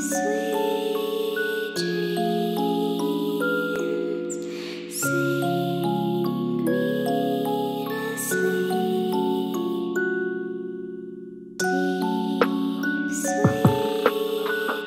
Sweet dreams, sing me to sleep. Deep, sweet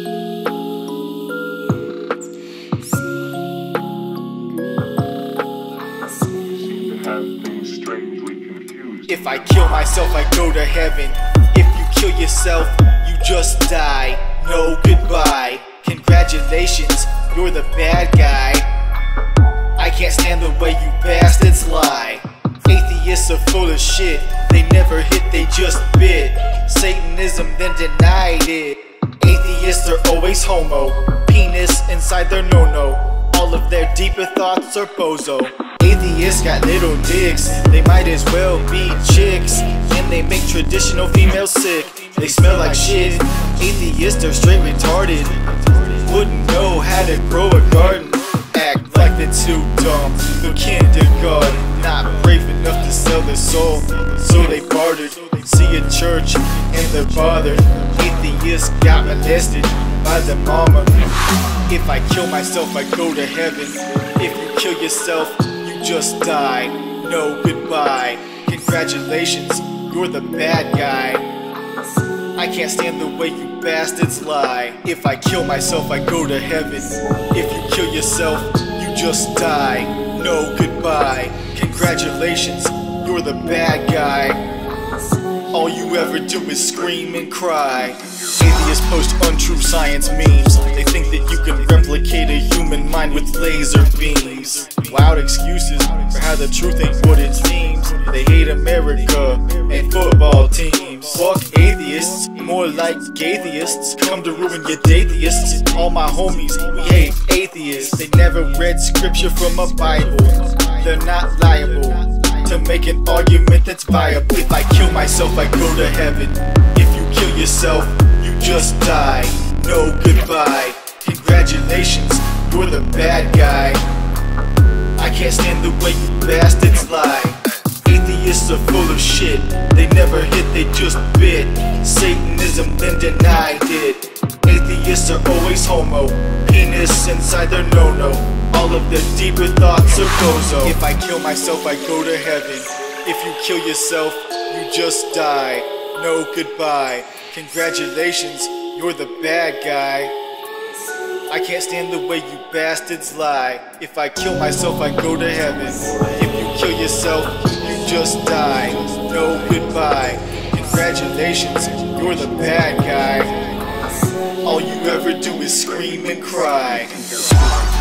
dreams, sing me to sleep. Have things strangely confused. If I kill myself, I go to heaven. If you kill yourself, you just die. No goodbye. Congratulations, you're the bad guy. I can't stand the way you bastards lie. Atheists are full of shit. They never hit, they just bit. Satanism then denied it. Atheists are always homo. Penis inside their no-no. All of their deeper thoughts are bozo. Atheists got little dicks. They might as well be chicks. And they make traditional females sick. They smell like shit. Atheists are straight retarded. Wouldn't know how to grow a garden. Act like they're too dumb for kindergarten. Not brave enough to sell their soul, so they bartered. See a church and they're bothered. Atheists got molested by the mama. If I kill myself, I go to heaven. If you kill yourself, you just die. No goodbye. Congratulations, you're the bad guy. I can't stand the way you bastards lie. If I kill myself, I go to heaven. If you kill yourself, you just die. No goodbye. Congratulations, you're the bad guy. All you ever do is scream and cry. Atheists post untrue science memes. They think that you can replicate a human mind with laser beams. Wild excuses for how the truth ain't what it seems. They hate America and football teams. Fuck atheists, more like atheists. Come to ruin your atheists. All my homies, we hate atheists. They never read scripture from a Bible. They're not liable to make an argument that's viable. If I kill myself, I go to heaven. If you kill yourself, you just die. No goodbye. Congratulations, you're the bad guy. I can't stand the way you bastards lie. Atheists are full of shit. They never hit, they just bit. Satanism then denied it. Atheists are always homo. Penis inside their no-no. All of their deeper thoughts are bozo. If I kill myself, I go to heaven. If you kill yourself, you just die. No goodbye. Congratulations, you're the bad guy. I can't stand the way you bastards lie. If I kill myself, I go to heaven. If you kill yourself, you just die. No goodbye. Congratulations, you're the bad guy. All you ever do is scream and cry.